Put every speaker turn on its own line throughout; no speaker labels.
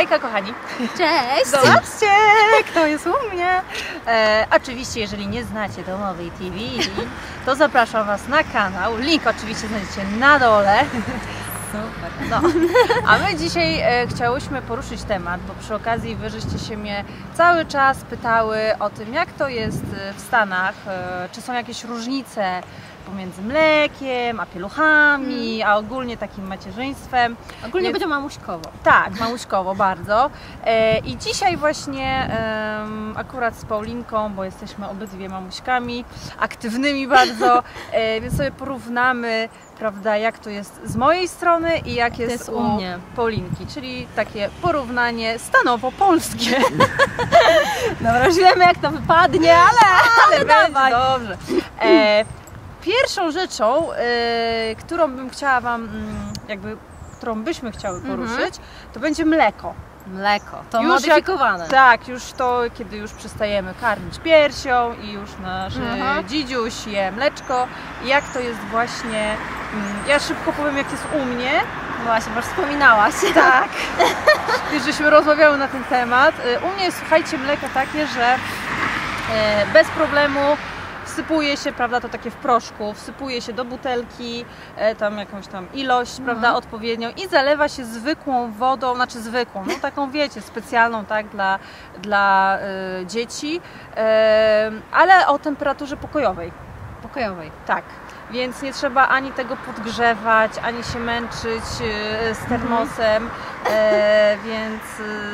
Hejka kochani!
Cześć!
Zobaczcie, kto jest u mnie! Oczywiście, jeżeli nie znacie Domowej TV, to zapraszam Was na kanał. Link oczywiście znajdziecie na dole. Super. No. A my dzisiaj chciałyśmy poruszyć temat, bo przy okazji Wy żeście się mnie cały czas pytały o tym, jak to jest w Stanach, czy są jakieś różnice pomiędzy mlekiem, a pieluchami, a ogólnie takim macierzyństwem.
Ogólnie będzie mamuśkowo.
Tak, mamuśkowo bardzo. I dzisiaj właśnie akurat z Paulinką, bo jesteśmy obydwie mamuśkami, aktywnymi bardzo, więc sobie porównamy, prawda, jak to jest z mojej strony i jak jest u
mnie.
Paulinki, czyli takie porównanie stanowo-polskie.
Dobra, już wiemy jak to wypadnie, ale dawaj.
Dobrze. Pierwszą rzeczą, którą bym chciała Wam, którą byśmy chciały poruszyć, to będzie mleko.
Mleko, to
już
modyfikowane.
Tak, już to, kiedy już przestajemy karmić piersią i już nasz dzidziuś je mleczko. Jak to jest właśnie, ja szybko powiem, jak jest u mnie.
Właśnie, bo wspominałaś.
Tak, już żeśmy rozmawiały na ten temat. U mnie jest, słuchajcie, mleko takie, że bez problemu wsypuje się, prawda, to takie w proszku, wsypuje się do butelki, tam jakąś tam ilość, prawda, odpowiednią i zalewa się zwykłą wodą, znaczy zwykłą, no taką wiecie, specjalną, tak, dla dzieci, ale o temperaturze pokojowej.
Pokojowej.
Tak, więc nie trzeba ani tego podgrzewać, ani się męczyć z termosem, więc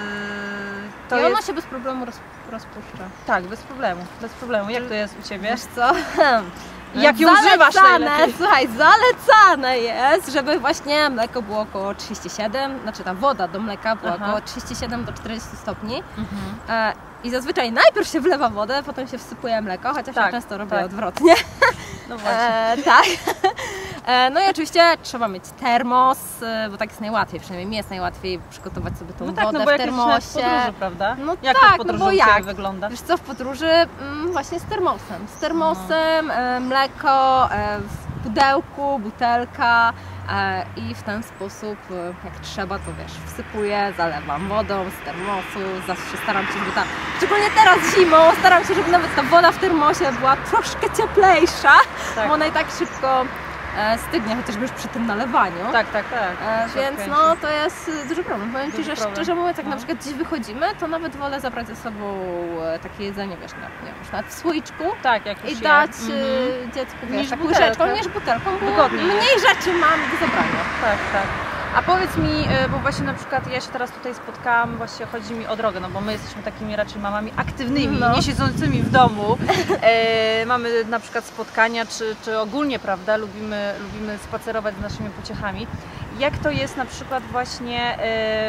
to ona się bez problemu rozpuszcza.
Tak, bez problemu, bez problemu. Jak to jest u Ciebie?
Wiesz co?
Jak ją używasz najlepiej?
Słuchaj, zalecane jest, żeby właśnie mleko było około 37, znaczy ta woda do mleka była około 37 do 40 stopni. I zazwyczaj najpierw się wlewa wodę, potem się wsypuje mleko, chociaż ja często robię odwrotnie.
No właśnie.
Tak. No i oczywiście trzeba mieć termos, bo tak jest najłatwiej, przynajmniej mi jest najłatwiej przygotować sobie tą wodę w termosie.
W podróży, prawda?
No
jak
tak,
to w podróży
no bo jak?
wygląda?
Wiesz co, w podróży właśnie z termosem. Z termosem, mleko w pudełku, butelka i w ten sposób, jak trzeba, to wiesz, wsypuję, zalewam wodą z termosu, zawsze staram się, żeby szczególnie teraz zimą, staram się, żeby nawet ta woda w termosie była troszkę cieplejsza, bo ona i tak szybko stygnie, chociażby już przy tym nalewaniu.
Tak.
Więc no to jest duży problem. Powiem Ci, że szczerze mówiąc, jak na przykład gdzieś wychodzimy, to nawet wolę zabrać ze sobą takie jedzenie, wiesz, nie wiem, na słoiczku
jak
i dać dziecku, wiesz, taką łyżeczką niż butelką, bo
wygodniej
mniej rzeczy mam do zabrania.
Tak. A powiedz mi, bo właśnie na przykład ja się teraz tutaj spotkałam, właśnie chodzi mi o drogę, no bo my jesteśmy takimi raczej mamami aktywnymi, nie siedzącymi w domu. Mamy na przykład spotkania, czy ogólnie, prawda, lubimy spacerować z naszymi pociechami. Jak to jest na przykład właśnie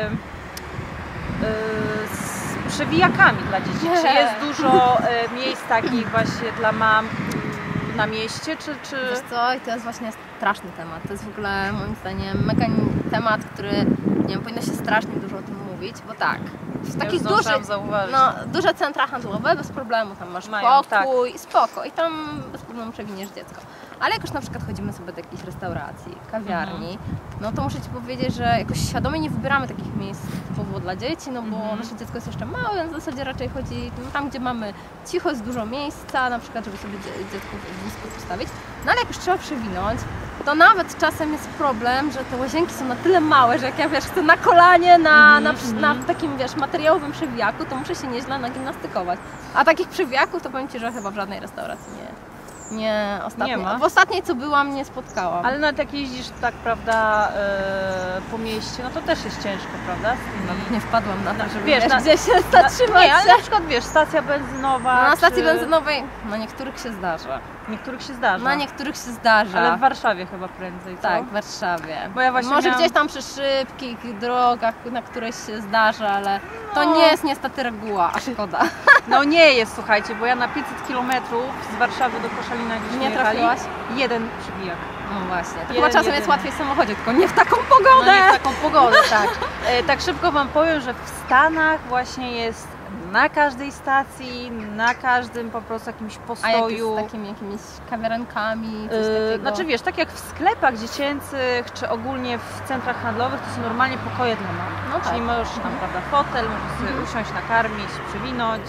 z przewijakami dla dzieci? Czy jest dużo miejsc takich właśnie dla mam na mieście, czy...
Wiesz co, i to jest właśnie straszny temat. To jest w ogóle moim zdaniem mega temat, który, nie wiem, powinno się strasznie dużo o tym mówić, bo tak, w takich duże centra handlowe bez problemu, tam masz pokój, spoko i tam bez problemu przewiniesz dziecko. Ale jak już na przykład chodzimy sobie do jakiejś restauracji, kawiarni, no to muszę Ci powiedzieć, że jakoś świadomie nie wybieramy takich miejsc typowo dla dzieci, no bo nasze dziecko jest jeszcze małe, więc w zasadzie raczej chodzi tam, gdzie mamy cicho, jest dużo miejsca, na przykład, żeby sobie dziecko blisko postawić. No ale jak już trzeba przewinąć, to nawet czasem jest problem, że te łazienki są na tyle małe, że jak ja, wiesz, chcę na kolanie, na takim, wiesz, materiałowym przewijaku, to muszę się nieźle nagimnastykować. A takich przewijaków to powiem Ci, że chyba w żadnej restauracji nie ostatnio.
Nie ma.
W ostatniej co byłam, nie spotkałam.
Ale nawet jak jeździsz tak, prawda, po mieście, no to też jest ciężko, prawda?
Nawet nie wpadłam na to, żeby
wiesz,
gdzieś się zatrzymać.
Nie, ale na przykład wiesz, stacja benzynowa.
Na stacji benzynowej na niektórych się zdarza.
Niektórych się zdarza.
Na niektórych się zdarza.
Ale w Warszawie chyba prędzej, co?
Tak, w Warszawie.
Bo ja właśnie
może gdzieś tam przy szybkich drogach, na których się zdarza, ale to nie jest niestety reguła, a szkoda.
No nie jest, słuchajcie, bo ja na 500 km z Warszawy do Koszalina gdzieś
nie trafiłaś?
Jeden przybijak.
No właśnie. To chyba czasem jest łatwiej w samochodzie, tylko nie w taką pogodę.
No nie w taką pogodę, tak. Tak szybko Wam powiem, że w Stanach właśnie jest na każdej stacji, na każdym po prostu jakimś postoju.
A jak z takimi jakimiś kawiarenkami, coś takiego?
Znaczy wiesz, tak jak w sklepach dziecięcych, czy ogólnie w centrach handlowych, to są normalnie pokoje dla mam.
No tak.
Czyli możesz tam, prawda, fotel, możesz sobie usiąść, nakarmić, przywinąć.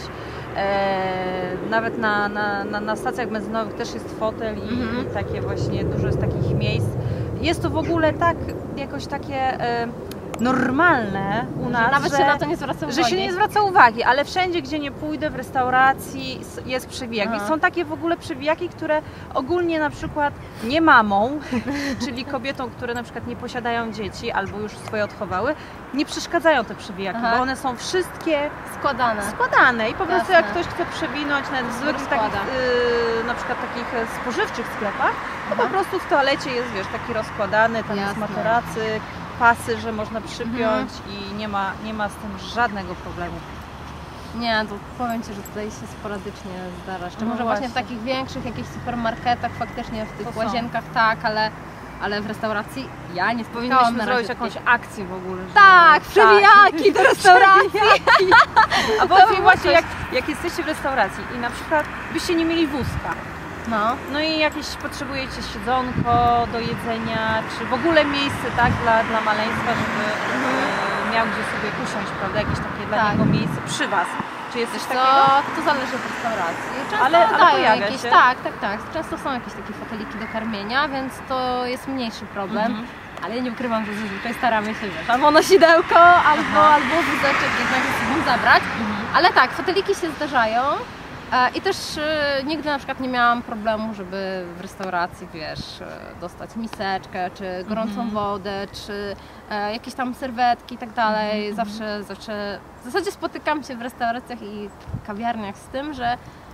Nawet na stacjach benzynowych też jest fotel i takie właśnie dużo jest takich miejsc. Jest to w ogóle tak, jakoś takie normalne u nas,
nawet się na to nie zwraca uwagi.
Że się nie zwraca uwagi, ale wszędzie, gdzie nie pójdę, w restauracji jest przewijak. I są takie w ogóle przewijaki, które ogólnie na przykład nie mamą, czyli kobietom, które na przykład nie posiadają dzieci albo już swoje odchowały, nie przeszkadzają te przewijaki, bo one są wszystkie składane i po prostu jak ktoś chce przewinąć nawet w zwykłych takich, na przykład takich spożywczych sklepach, to po prostu w toalecie jest, wiesz, taki rozkładany, tam jest materacyk, pasy, że można przypiąć i nie ma z tym żadnego problemu.
Nie, to powiem Ci, że tutaj się sporadycznie zdarza. Szczególnie właśnie w takich większych jakichś supermarketach, faktycznie w tych łazienkach tak, ale w restauracji ja nie spotkałam na
Powinniśmy zrobić jakąś akcję w ogóle. Że...
Tak, przewijaki do restauracji!
A powiedz mi właśnie, jak jesteście w restauracji i na przykład byście nie mieli wózka, no i jakieś potrzebujecie siedzonko do jedzenia, czy w ogóle miejsce tak dla maleństwa, żeby miał gdzie sobie usiąść, prawda, jakieś takie dla niego miejsce przy Was. Czy jest coś takiego?
To zależy od restauracji. Często
ale pojawia
jakieś,
się.
Tak. Często są jakieś takie foteliki do karmienia, więc to jest mniejszy problem. Ale nie ukrywam, że zazwyczaj staramy się, wiesz, albo nosidełko, albo wózeczek jednak ze sobą zabrać. Ale tak, foteliki się zdarzają. I też nigdy na przykład nie miałam problemu, żeby w restauracji, wiesz, dostać miseczkę, czy gorącą wodę, czy jakieś tam serwetki i tak dalej. Zawsze w zasadzie spotykam się w restauracjach i kawiarniach z tym, że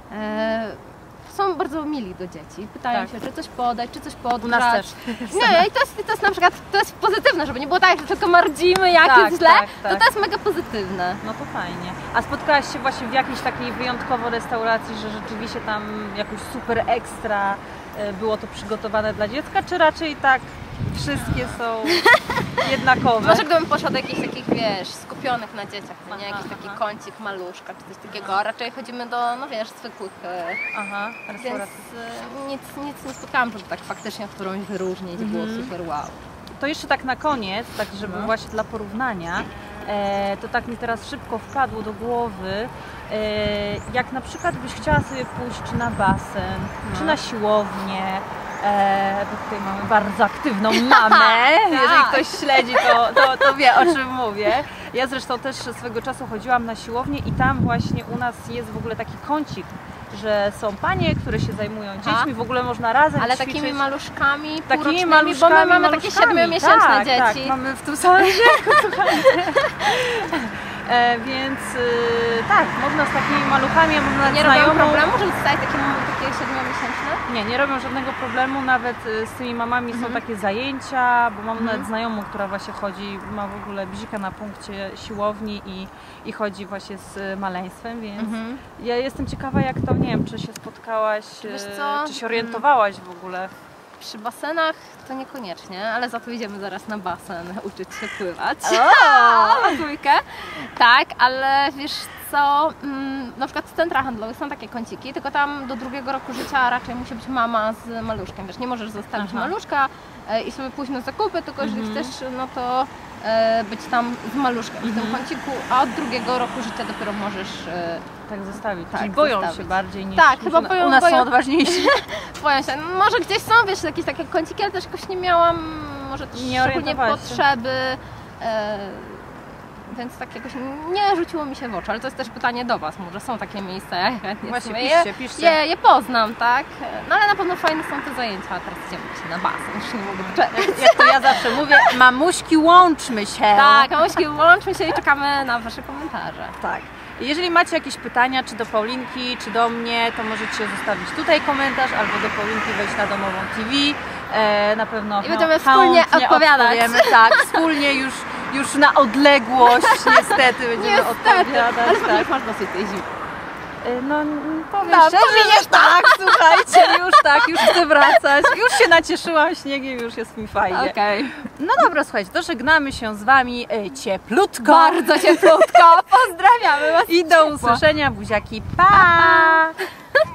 są bardzo mili do dzieci. Pytają się, czy coś podać, czy coś podgrzać.
U nas też.
Nie, i to jest na przykład, to jest pozytywne, żeby nie było tak, że tylko mardzimy, jak jest źle, to jest mega pozytywne.
No to fajnie. A spotkałaś się właśnie w jakiejś takiej wyjątkowo restauracji, że rzeczywiście tam jakoś super ekstra było to przygotowane dla dziecka, czy raczej tak wszystkie są jednakowe?
Może gdybym poszła do jakichś takich, wiesz, skupionych na dzieciach, to nie jakiś taki kącik, maluszka czy coś takiego, a raczej chodzimy do, no wiesz, zwykłych restauracji. Więc nic nie spotkałam, żeby tak faktycznie którąś wyróżnić, było super wow.
To jeszcze tak na koniec, tak żeby właśnie dla porównania, to tak mi teraz szybko wpadło do głowy, jak na przykład byś chciała sobie pójść czy na basen, czy na siłownię, bo tutaj mamy bardzo aktywną mamę, jeżeli ktoś śledzi, to wie, o czym mówię. Ja zresztą też swego czasu chodziłam na siłownię i tam właśnie u nas jest w ogóle taki kącik, że są panie, które się zajmują dziećmi, w ogóle można razem
ale
ćwiczyć.
Takimi maluszkami,
Bo
my mamy takie 7-miesięczne dzieci.
Tak, mamy w tym samym wieku, słuchajcie. Więc tak, można z takimi maluchami, można
nie robią problemu, żeby zostać takie 7-miesięczne?
Nie robią żadnego problemu, nawet z tymi mamami są takie zajęcia, bo mam nawet znajomą, która właśnie chodzi, ma w ogóle bzika na punkcie siłowni i chodzi właśnie z maleństwem, więc ja jestem ciekawa, jak to, nie wiem, czy się spotkałaś, czy się orientowałaś w ogóle.
Przy basenach to niekoniecznie, ale za to idziemy zaraz na basen uczyć się pływać. Dwójkę. Tak, ale wiesz co, na przykład w centrach handlowych są takie kąciki, tylko tam do 2 roku życia raczej musi być mama z maluszkiem. Wiesz, nie możesz zostawić maluszka i sobie pójść na zakupy, tylko jeżeli chcesz, no to być tam z maluszkiem w tym kąciku, a od 2 roku życia dopiero możesz
tak zostawić.
Tak,
czyli boją się bardziej niż
chyba
u nas są odważniejsi.
Boją się. Może gdzieś są, wiesz, jakieś takie kąciki, ale też jakoś nie miałam może też szczególnie potrzeby. Więc tak jakoś nie rzuciło mi się w oczy, ale to jest też pytanie do Was, może są takie miejsca, ja chętnie
właśnie piszcie.
Je poznam, tak? No ale na pewno fajne są te zajęcia, a teraz idziemy się na basen, już nie mogę czekać.
Jak to ja zawsze mówię, mamuśki, łączmy się!
Tak, mamuśki, łączmy się i czekamy na Wasze komentarze.
Tak. Jeżeli macie jakieś pytania, czy do Paulinki, czy do mnie, to możecie zostawić tutaj komentarz, albo do Paulinki wejść na Domową TV. Na pewno
i będziemy wspólnie odpowiadać.
Tak, wspólnie już na odległość niestety będziemy odpowiadać.
Ale tak. Masz dosyć tej zimy.
No powiem szczerze, że tak, słuchajcie, już chcę wracać, już się nacieszyłam śniegiem, już jest mi fajnie.
Okej.
No dobra, słuchajcie, to żegnamy się z Wami cieplutko.
Bardzo cieplutko, pozdrawiamy Was.
I do usłyszenia, buziaki, pa!